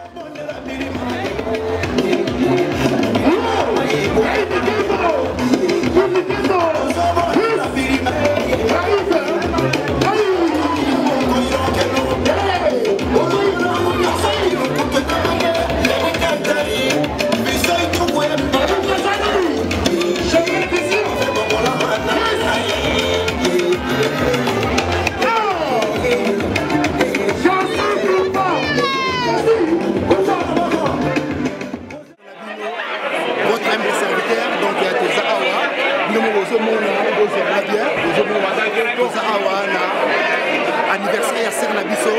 Anniversaire à Sernabiso,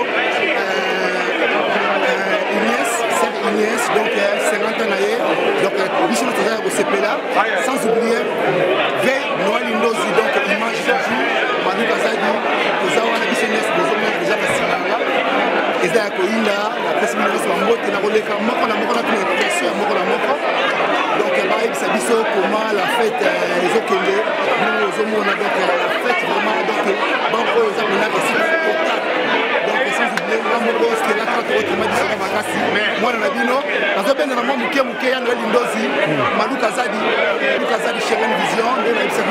Inès, donc 50 ans, donc Bichon au CPLA, sans oublier V. Noël Indozi, donc image du jour, Manu Kazadi, Ozawa Bichonès, déjà Kassinanga, et ça a Koïna, la presse militaire, la mode, la relève, la mort, la question, la mort, donc Sabiso, comment la fête, les Okele, nous aux hommes, on a donc la fête vraiment, donc Banco, aux hommes, on a aussi donc sans oublier, Mambo, ce qui est là, quand on m'a dit ça, moi, on a dit non, dans un ben de maman, Mouké, Noël Indozi, Malou Kazadi, Cheren Vision, on a eu ça,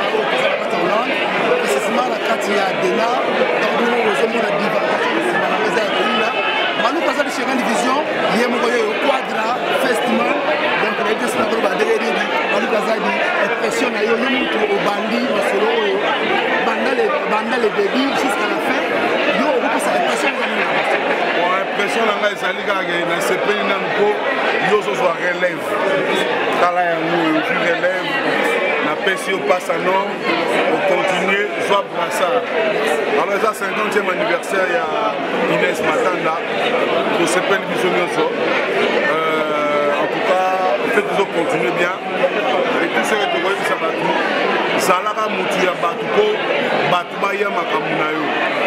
et c'est seulement la carte, il y a Dena, donc nous aux hommes, on a dit, c'est la maison à Koïna, Malou Kazadi, Cheren Vision, il y a mon quadra, festival, donc on a été sur la groupe à Déléri, Malou Kazadi, pression à Yoyo, au Bandi, au Solo, Banda les débits jusqu'à la fin, yo, on peut s'arrêter pression dans la bon, impression dans la Saliga, dans ce pays, yo, ce soit relève. Quand là, nous, je relève, la PSO passe à nom, on continue, soit brassard. Alors, ça, 50e anniversaire, il y a Inès Matanda, pour ce pays de Bisonioso. En tout cas, peut-être que vous continuez bien. Et tout ce que vous voyez, ça va tout. Zalaka Moutia Batouko, Batoubaïa Makamunayo.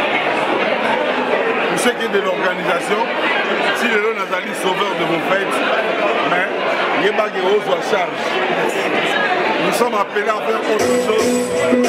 Pour ce qui est de l'organisation, si le lot Nazali sauveur de vos fêtes, mais Yébagéo soit charge. Nous sommes appelés à faire autre chose.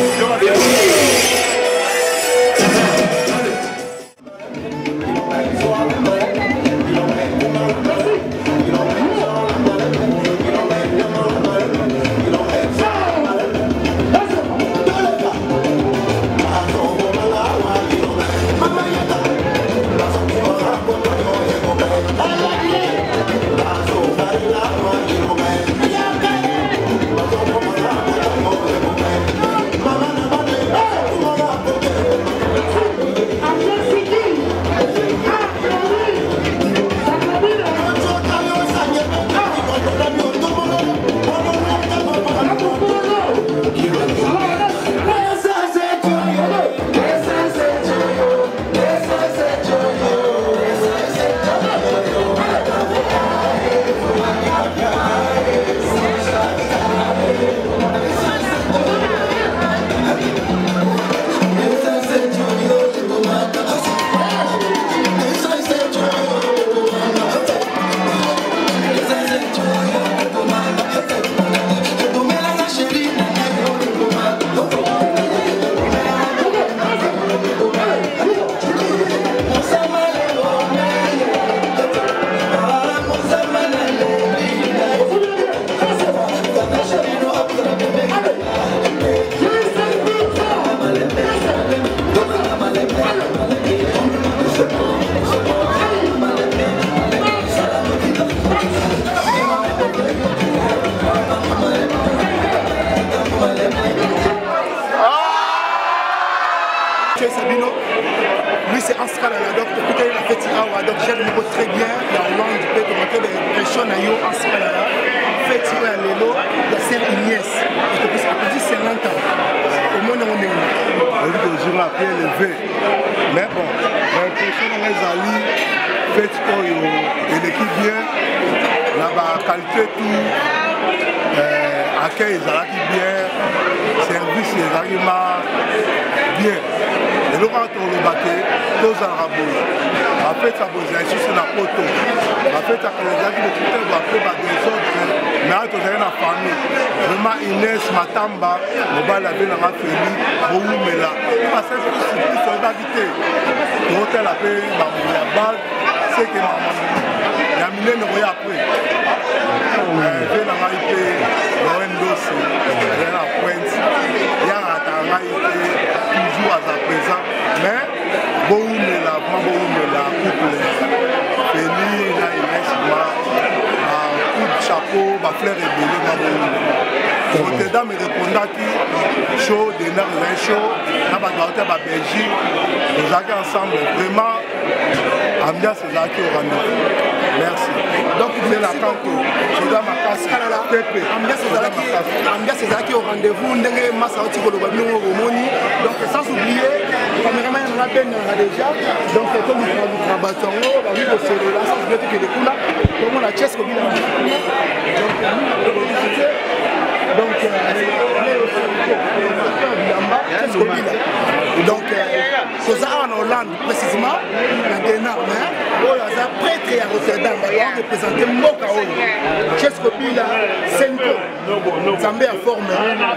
Sabino, lui c'est Anscar à la doc, peut-être il a fait Awa, donc j'aime très bien, la Hollande peut commenter des pressions à Yo Anscar à la fait à l'élo, la sœur Inès, et que ça peut dire 50 ans, au moins on est là. On dit que je m'appelle levé, mais bon, l'impression dans les alliés, fait et l'équipe bien, la qualité tout, accueil ils bien, service ils bien. Et nous quand on le battait, tous en rabou. En fait, ça vous a sur la photo. En fait, ça vous a dit que tout le monde va faire des autres. Mais quand vous avez la famille, vraiment Inès, Matamba, on va la vie dans la famille, on vous met là. Parce que c'est surprise, on va quitter. L'hôtel a fait la balle, sais que il y a minene koya après ve na ngai pe loendosi ya na pointe ya ata ngai pe toujours à présent mais boumela couple Feli na Inesima coup de chapeau ba fleur ébélé na boumela Notre-Dame répondaki chaud d'énerve un show na ba doute ba Belgique nous avons ensemble vraiment ambiance ezalaki au rendez-vous. Merci. Donc c'est la canto soda makasi pepe ambiance ezalaki au rendez-vous ndenge masa oti koloba bilongo omoni donc sans oublier cameraman na ben na déjà donc comme nous batongo ba vi ko solo sans oublier que de kula comme la chess ko bila donc ça en Hollande précisément maintenant il y a prêtre à Rotterdam qui a représenté Moka Chesco Bila Senko Zambé a formé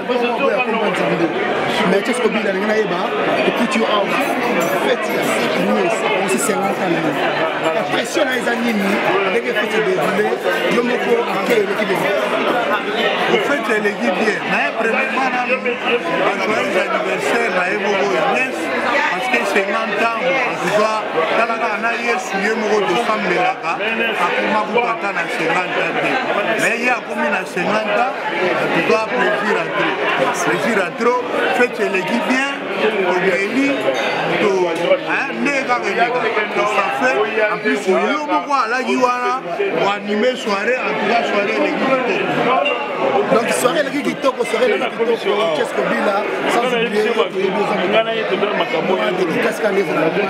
mais Chesco Bila il y a et puis tu as fait aussi 50 ans la pression à les années avec les fêtes de déroulé le mot à l'équipe au fait l'équipe bien mais premièrement joyeux anniversaire à Ebogo parce que 50 ans en tout cas talaka yesu ye moko de sambelaka akoma kutata na 50 ans mais il y a combien na 50 ans en tout cas plaisir à trop faites l'équipe bien obéi to nega ça fait en plus yo moko alaki wana pour animer soirée en tout cas soirée l'équipe donc soirée l'équipe kitoko soirée l'équipe kitoko qu'est-ce que bila sans oublier ngana yetu dans makambo ya qu'est-ce qu'on est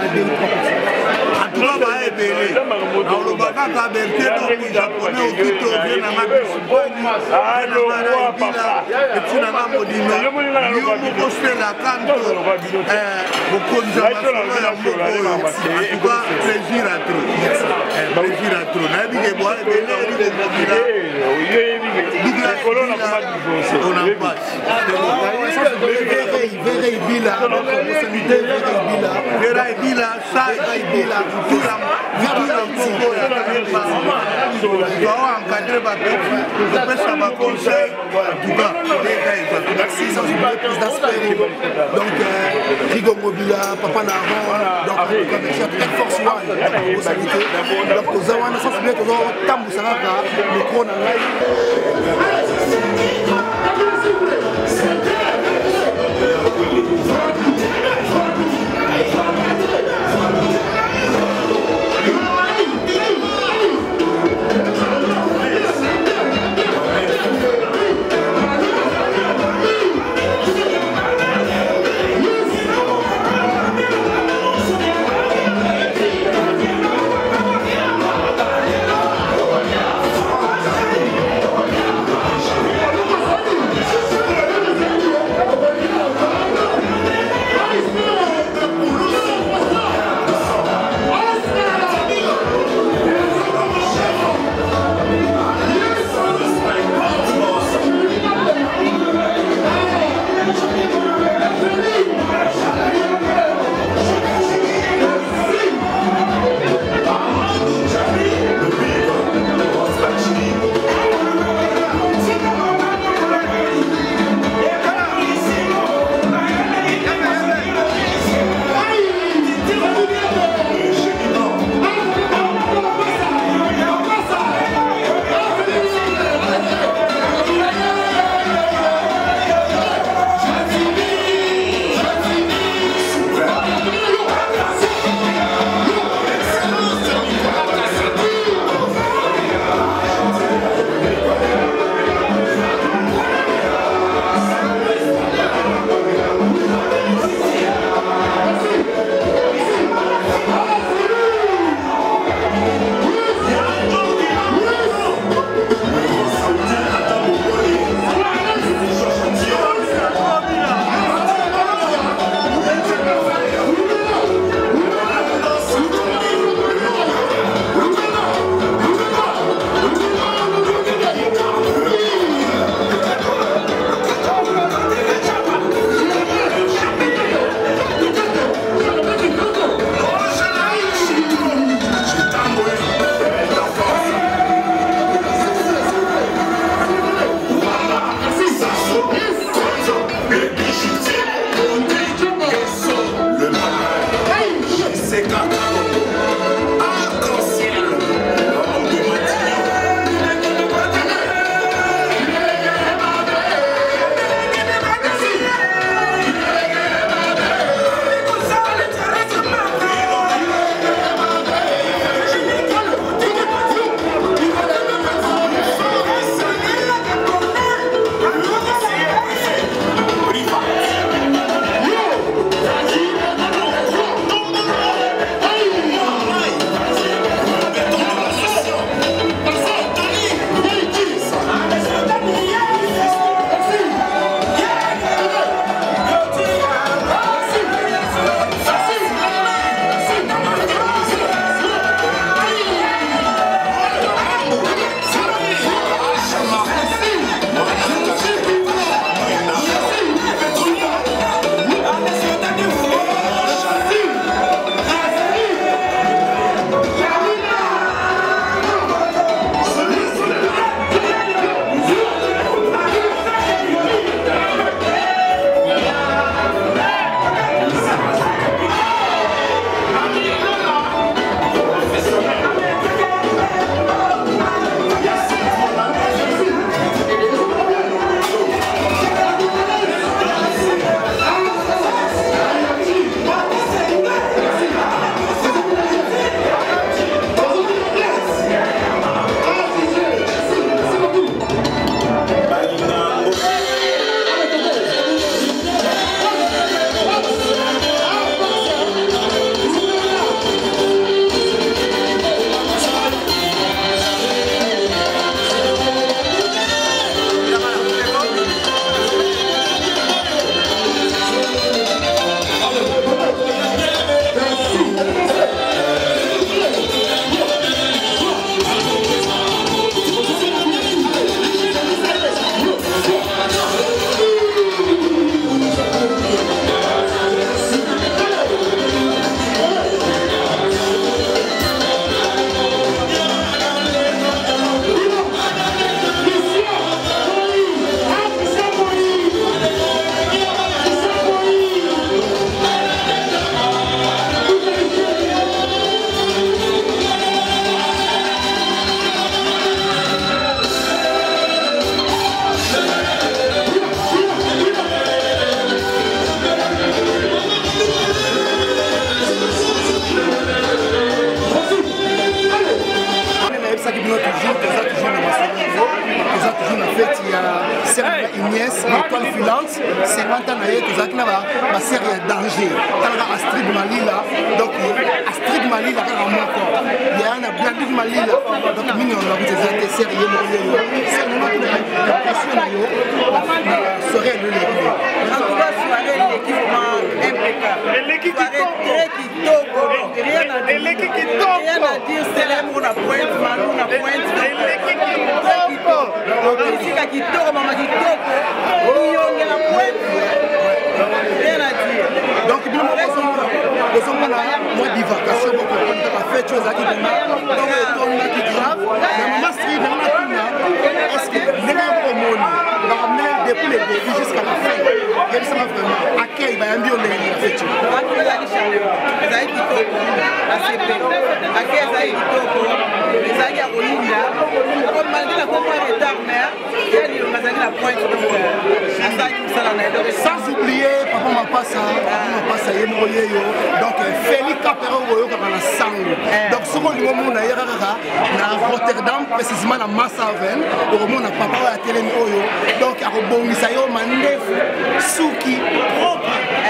en tout cas ba ebele na lo baka ka berté donc japonais au kito bien na mabisi et puis na modino yo moko c'est la canto bokonza masolo en tout cas plaisir à trop na bige boa ebele ri mobila on en passe Vera Ibila Vera Ibila ça Ibila encadrer ma petite, ça m'a conseillé, en tout cas, merci, ça vous plus d'aspect. Donc, Rigo Mobila, Papa Naran, donc, merci à toute force one, pour sanité. Donc, nous avons un sens bien, nous avons un tambour, ça va, le chrono, Let's go. toujours dans ma soirée, toujours la fête, il y a Serge Ignace, l'étoile filante, 50 ans, toujours la série Danger, Astrid Malila, donc Astrid Malila, il y a un Blandine Malila, donc nous on a vu des séries, c'est le moment où la soirée de l'équipe. En tout cas, soirée l'équipement impeccable. L'équipe très kitoko, rien à dire, c'est là où on a pointe, Manu on a pointe. L'équipe kitoko, ici à kitoko, maman kitoko, on a la pointe, rien à dire. Donc, nous avons moi divagation, donc on a fait chose à dire, donc on a qui grave, mais ma série dans la tuna, est-ce que les gens vont ramener depuis le début jusqu'à la fin? Il y a vraiment accueil, il va y avoir un la fête. Sans oublier, papa m'a passé, donc Félix Capero, donc ce qu'on dit au monde à Rotterdam, précisément à Massaven, au monde à papa à télé, donc à Robongisayo, Mandef, Souki, propre.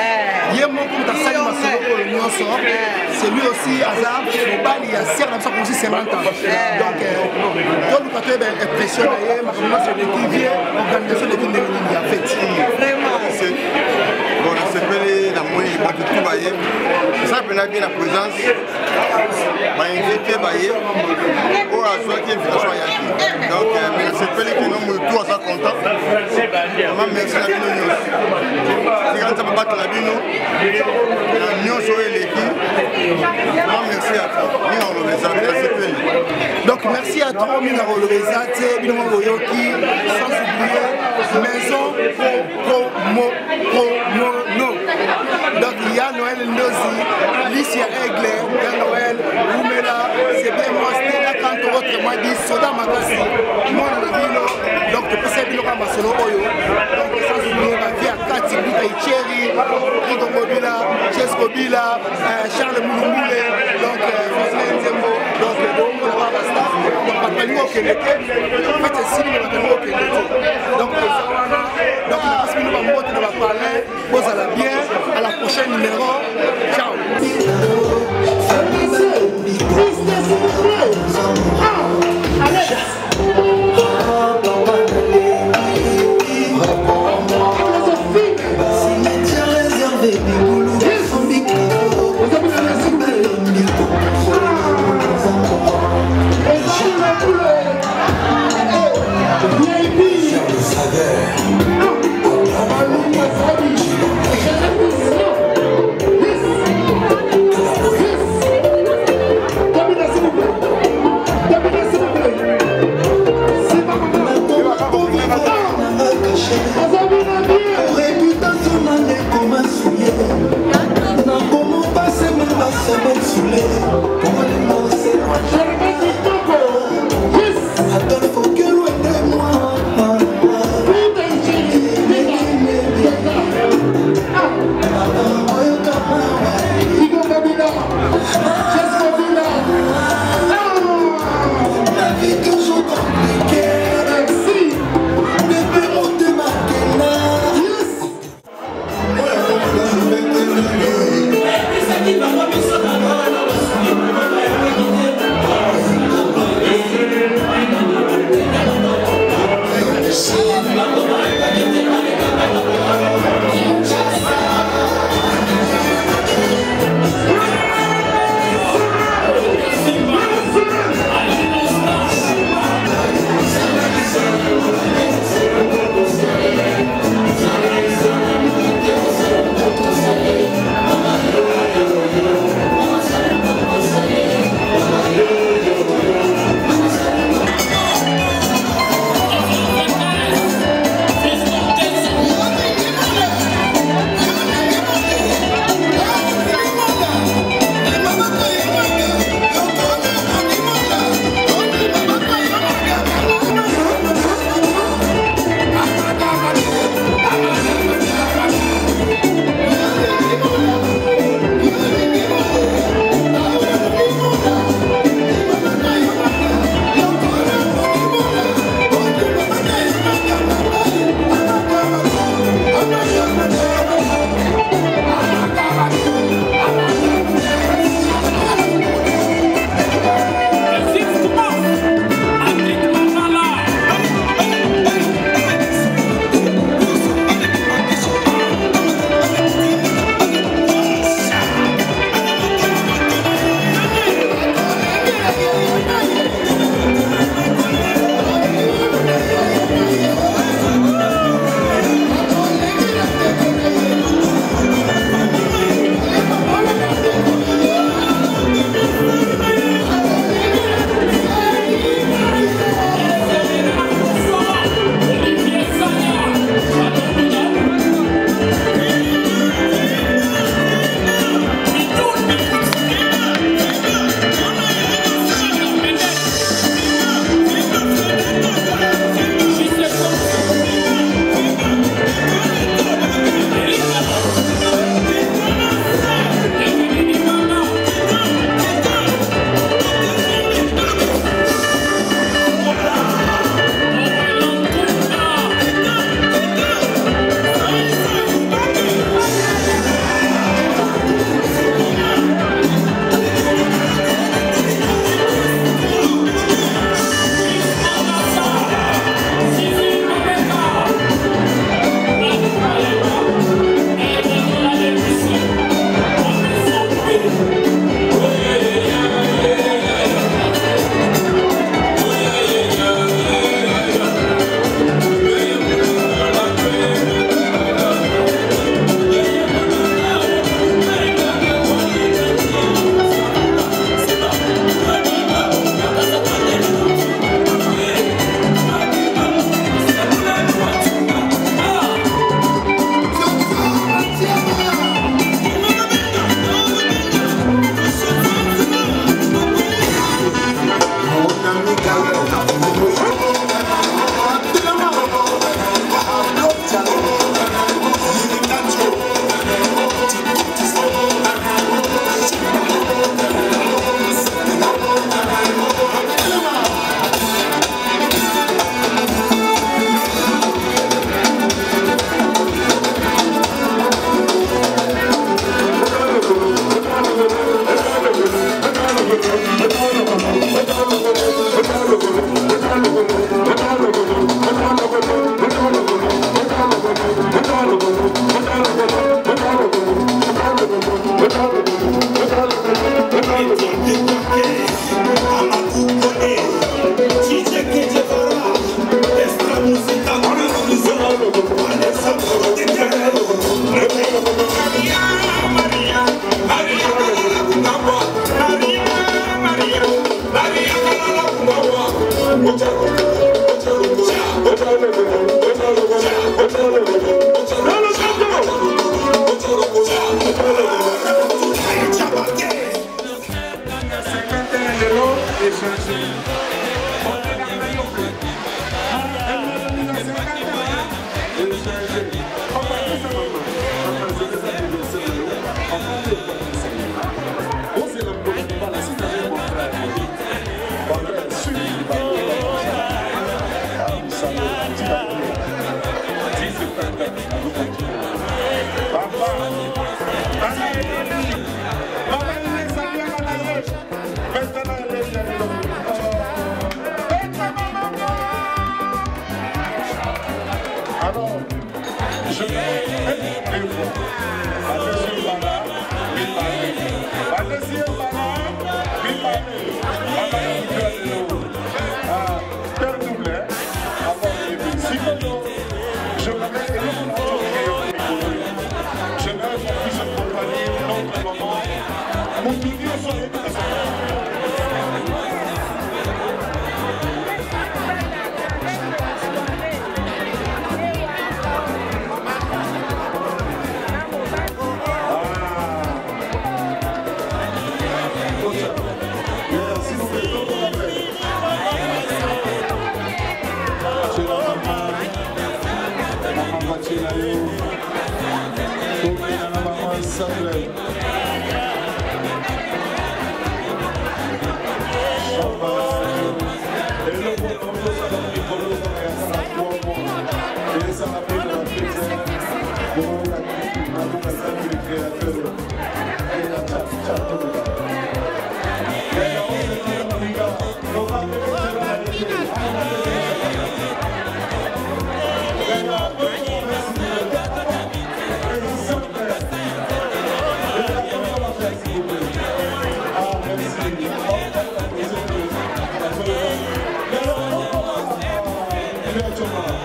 C'est lui aussi, Azar, au bal, il y a Serre, il aussi 50 ans. Donc, tout le côté est impressionné, c'est l'équipe vient, l'organisation de l'équipe de la fête. Vraiment. Bon, on s'appelle la moyenne, il va tout bailler. Ça, on a bien la présence. On a invité bailler. On a choisi une invitation à Yaki. Donc, on s'appelle que nous sommes tous à content. On merci à nous. Si on ne battre la bino, nous sommes l'équipe. Merci à toi. Donc, merci à toi, Minaro Lovezate, Minaro Yoki, sans oublier Maison Promo. Donc il y a Noël Ndozi, Licia Aigle, il y a Noël, Oumela, c'est bien moi, c'était là quand votre moi dit Soda Makasi, moi on a vu donc tu peux servir le Masolo Oyo, donc sans oublier ma vie à Kati, Bouta Cherry, Rigo Mobila, Chesco Bila, Charles Mouloumboulé, donc François Nzembo, donc on va voir la staff, donc Patrick Okeleke, en fait c'est Sylvie Patrick Okeleke, donc la passe nous va monter, on va parler, pose à la bien, à la prochaine numéro, ciao. Merci.